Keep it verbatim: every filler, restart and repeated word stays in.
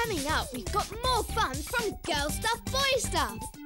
Coming up, we've got more fun from Girl Stuff, Boy Stuff.